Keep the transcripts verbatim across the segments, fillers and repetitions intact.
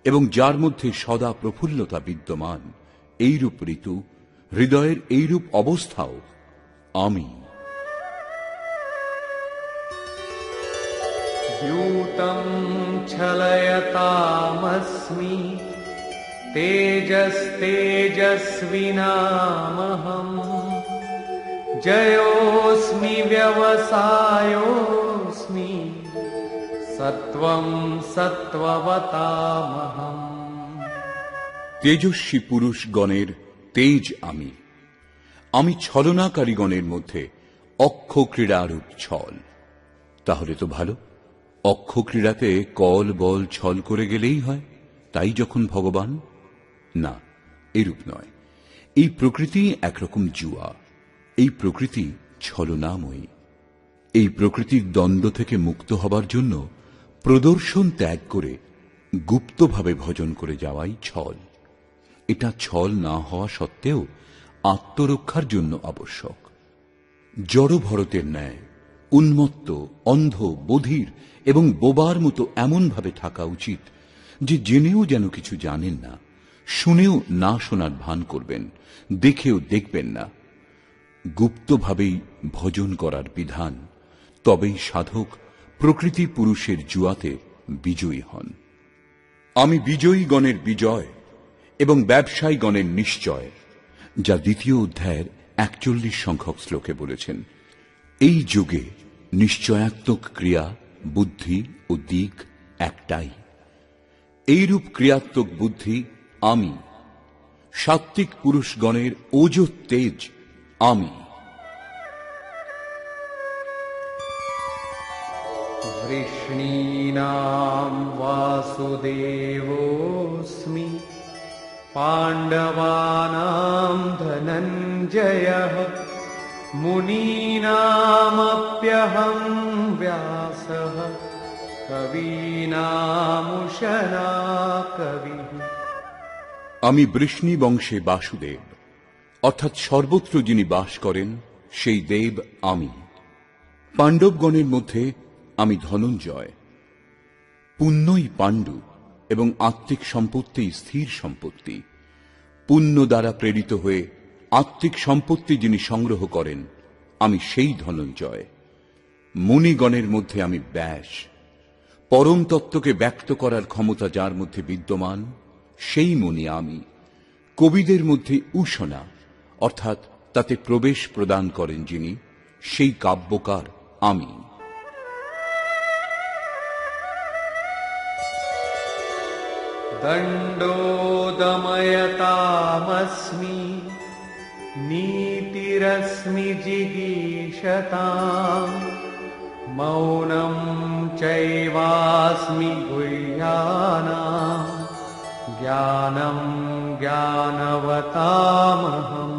এবং যার মধ্যে সদা প্রফুল্লতা বিদ্যমান, এইরূপ ঋতু, হৃদয়ের এইরূপ অবস্থাও আমি। দ্যূতং ছলয়তামস্মি তেজস্তেজস্বিনামহং জয়োস্মি ব্যবসায়োস্মি সত্ত্বং সত্ত্ববতামহং। তেজস্বী পুরুষগণের তেজ আমি। আমি ছলনাকারীগণের মধ্যে অক্ষ ক্রীড়ারূপ ছল। তাহলে তো ভালো, অক্ষ ক্রীড়াতে কল বল ছল করে গেলেই হয়, তাই যখন ভগবান? না, এরূপ নয়। এই প্রকৃতি একরকম জুয়া, এই প্রকৃতি ছলনাময়ী। এই প্রকৃতির দ্বন্দ্ব থেকে মুক্ত হবার জন্য প্রদর্শন ত্যাগ করে গুপ্তভাবে ভজন করে যাওয়াই ছল। এটা ছল না হওয়া সত্ত্বেও আত্মরক্ষার জন্য আবশ্যক। জড় ভরতের ন্যায় উন্মত্ত, অন্ধ, বধির এবং বোবার মতো এমনভাবে থাকা উচিত যে জেনেও যেন কিছু জানেন না, শুনেও না শোনার ভান করবেন, দেখেও দেখবেন না। গুপ্তভাবেই ভজন করার বিধান, তবেই সাধক প্রকৃতি পুরুষের জুয়াতে বিজয়ী হন। আমি বিজয়ীগণের বিজয় এবং ব্যবসায়ীগণের নিশ্চয়, যা দ্বিতীয় অধ্যায়ের একচল্লিশ সংখ্যক শ্লোকে বলেছেন। এই যুগে নিশ্চয়াত্মক ক্রিয়া, বুদ্ধি ও দিক একটাই। এইরূপ ক্রিয়াত্মক বুদ্ধি আমি। সাত্ত্বিক পুরুষগণের ওজ তেজ আমি। কৃষ্ণীনাম বাসুদেবোস্মি পাণ্ডবানাম ধনঞ্জয়ঃ মুনীনামপ্যহং ব্যাসঃ কবীনামুশনা কবিঃ। আমি বৃষ্ণি বংশে বাসুদেব, অর্থাৎ সর্বত্র যিনি বাস করেন সেই দেব আমি। পাণ্ডবগণের মধ্যে আমি ধনঞ্জয়। পুণ্যই পাণ্ডু এবং আত্মিক সম্পত্তি স্থির সম্পত্তি। পুণ্য দ্বারা প্রেরিত হয়ে আত্মিক সম্পত্তি যিনি সংগ্রহ করেন, আমি সেই ধনঞ্জয়। মুনিগণের মধ্যে আমি ব্যাস। পরম তত্ত্বকে ব্যক্ত করার ক্ষমতা যার মধ্যে বিদ্যমান, সেই মুনি আমি। কবিদের মধ্যে উষনা, অর্থাৎ তাতে প্রবেশ প্রদান করেন যিনি, সেই কাব্যকার আমি। দণ্ডোদময়তামস্মি নীতিরস্মি জিগীষতাম মৌনম চৈবাস্মি গুহ্যানাম জ্ঞানম জ্ঞানবতামহং।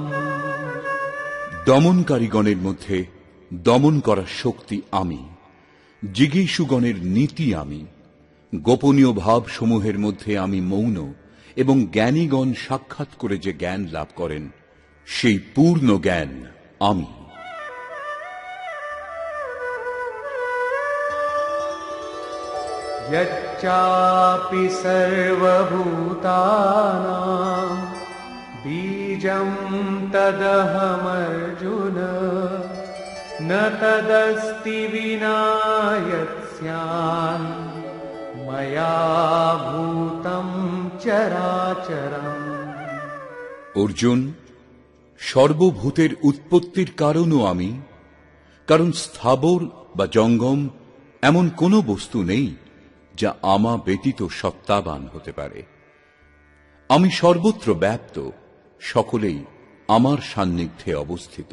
দমনকারীগণের মধ্যে দমন করার শক্তি আমি। জিগীষুগণের নীতি আমি। গোপনীয় ভাব সমূহের মধ্যে আমি মৌন, এবং জ্ঞানীগণ সাক্ষাৎ করে যে জ্ঞান লাভ করেন, সেই পূর্ণ জ্ঞান আমি। যচ্চাপি সর্বভূতানাং বীজং তদহমর্জুন ন তদস্তি বিনা যৎস্যাৎ ময়া ভূতং চরাচরম। অর্জুন, সর্বভূতের উৎপত্তির কারণও আমি, কারণ স্থাবর বা জঙ্গম এমন কোন বস্তু নেই যা আমা ব্যতীত সত্তাবান হতে পারে। আমি সর্বত্র ব্যাপ্ত, সকলেই আমার সান্নিধ্যে অবস্থিত।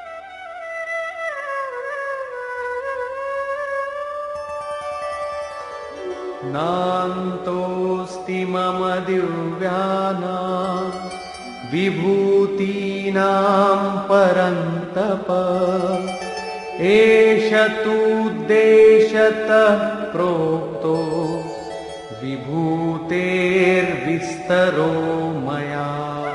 নান্তোস্তি মম দিব্যানাং বিভূতিনাং পরন্তপ এষ তুদ্দেশতঃ প্రోক্তো বিভূতের্বিস্তরো ময়া।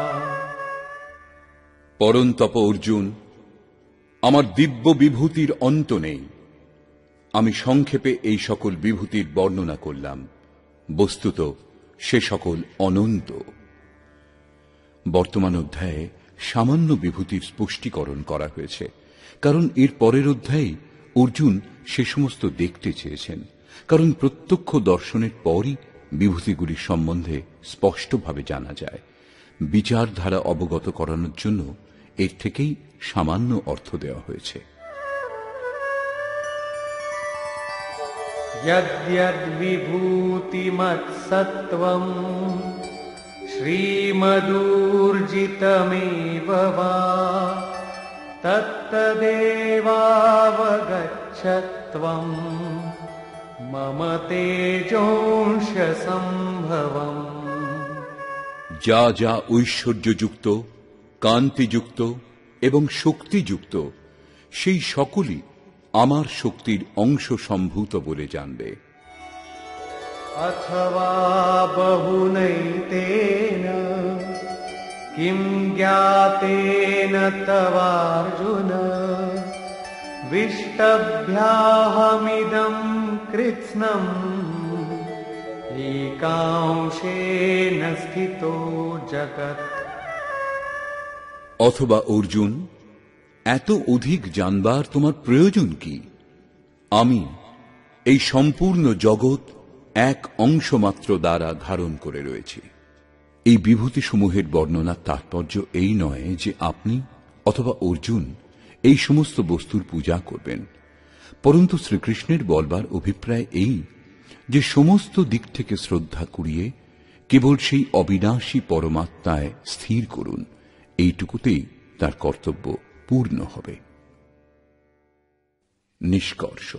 পরন্তপ অর্জুন, আমার দিব্য বিভূতির অন্ত নেই। আমি সংক্ষেপে এই সকল বিভূতির বর্ণনা করলাম। বস্তুত সে সকল অনন্ত। বর্তমান অধ্যায়ে সামান্য বিভূতির স্পষ্টীকরণ করা হয়েছে, কারণ এর পরের অধ্যায়ে অর্জুন সে সমস্ত দেখতে চেয়েছেন, কারণ প্রত্যক্ষ দর্শনের পরই বিভূতিগুলির সম্বন্ধে স্পষ্টভাবে জানা যায়। বিচারধারা অবগত করানোর জন্য এর থেকেই সামান্য অর্থ দেওয়া হয়েছে। यद्यद्विभूतिमत्सत्त्वं श्रीमदूर्जितमेव वा तत्तदेवावगच्छत्वं मम तेजोंशसम्भवम्। যা যা ঐশ্বর্যযুক্ত, কান্তিযুক্ত এবং শক্তিযুক্ত, সেই সকলই আমার শক্তির অংশ সম্ভূত বলে জানবে। अथवा बहुनैतेन किं ज्ञातेन तवार्जुन विष्टभ्याहमिदं कृत्स्नम् एकांशेन स्थितो जगत्। অথবা অর্জুন, এত অধিক জানবার তোমার প্রয়োজন কি? আমি এই সম্পূর্ণ জগৎ এক অংশ মাত্র দ্বারা ধারণ করে রয়েছি। এই বিভূতিসমূহের বর্ণনার তাৎপর্য এই নয় যে আপনি অথবা অর্জুন এই সমস্ত বস্তুর পূজা করবেন, পরন্তু শ্রীকৃষ্ণের বলবার অভিপ্রায় এই যে সমস্ত দিক থেকে শ্রদ্ধা কুড়িয়ে কেবল সেই অবিনাশী পরমাত্মায় স্থির করুন। এইটুকুতেই তার কর্তব্য পূর্ণ হবে। নিষ্কর্ষ।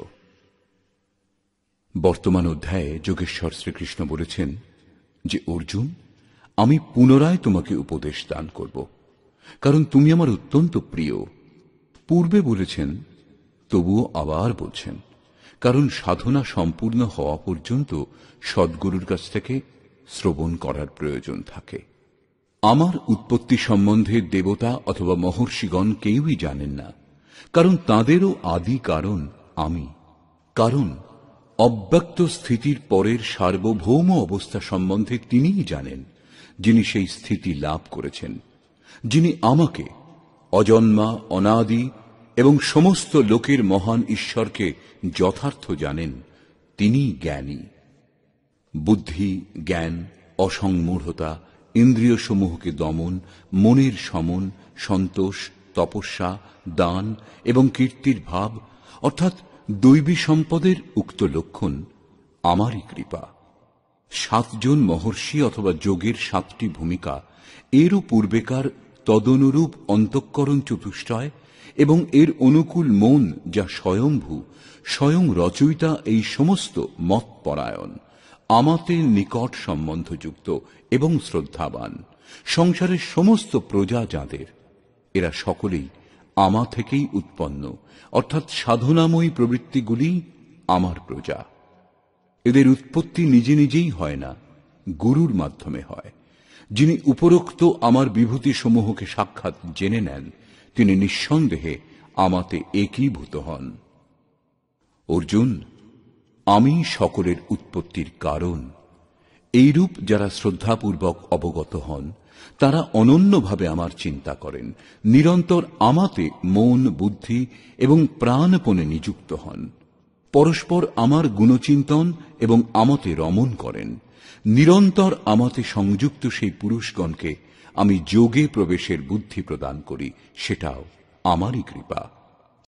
বর্তমান অধ্যায়ে যোগেশ্বর শ্রীকৃষ্ণ বলেছেন যে অর্জুন, আমি পুনরায় তোমাকে উপদেশ দান করব, কারণ তুমি আমার অত্যন্ত প্রিয়। পূর্বে বলেছেন, তবুও আবার বলছেন, কারণ সাধনা সম্পূর্ণ হওয়া পর্যন্ত সদ্গুরুর কাছ থেকে শ্রবণ করার প্রয়োজন থাকে। আমার উৎপত্তি সম্বন্ধে দেবতা অথবা মহর্ষিগণ কেউই জানেন না, কারণ তাঁদেরও আদি কারণ আমি। কারণ অব্যক্ত স্থিতির পরের সার্বভৌম অবস্থা সম্বন্ধে তিনিই জানেন, যিনি সেই স্থিতি লাভ করেছেন, যিনি আমাকে অজন্মা, অনাদি এবং সমস্ত লোকের মহান ঈশ্বরকে যথার্থ জানেন, তিনিই জ্ঞানী। বুদ্ধি, জ্ঞান, অসংমূঢ়তা, ইন্দ্রিয় সমূহকে দমন, মনের সমন, সন্তোষ, তপস্যা, দান এবং কীর্তির ভাব অর্থাৎ দৈবী সম্পদের উক্ত লক্ষণ আমারই কৃপা। সাতজন মহর্ষি অথবা যোগের সাতটি ভূমিকা, এরও পূর্বেকার তদনুরূপ অন্তঃকরণ চতুষ্টয় এবং এর অনুকূল মন যা স্বয়ংভূ, স্বয়ং রচয়িতা এই সমস্ত মতপরায়ণ, আমাতে নিকট সম্বন্ধযুক্ত এবং শ্রদ্ধাবান, সংসারের সমস্ত প্রজা যাঁদের, এরা সকলেই আমা থেকেই উৎপন্ন, অর্থাৎ সাধনাময়ী প্রবৃত্তিগুলি আমার প্রজা। এদের উৎপত্তি নিজে নিজেই হয় না, গুরুর মাধ্যমে হয়। যিনি উপরোক্ত আমার বিভূতি সমূহকে সাক্ষাৎ জেনে নেন, তিনি নিঃসন্দেহে আমাতে একীভূত হন। অর্জুন, আমি সকলের উৎপত্তির কারণ। এইরূপ যারা শ্রদ্ধাপূর্বক অবগত হন, তারা অনন্যভাবে আমার চিন্তা করেন, নিরন্তর আমাতে মন, বুদ্ধি এবং প্রাণপণে নিযুক্ত হন, পরস্পর আমার গুণচিন্তন এবং আমাতে রমণ করেন। নিরন্তর আমাতে সংযুক্ত সেই পুরুষগণকে আমি যোগে প্রবেশের বুদ্ধি প্রদান করি, সেটাও আমারই কৃপা।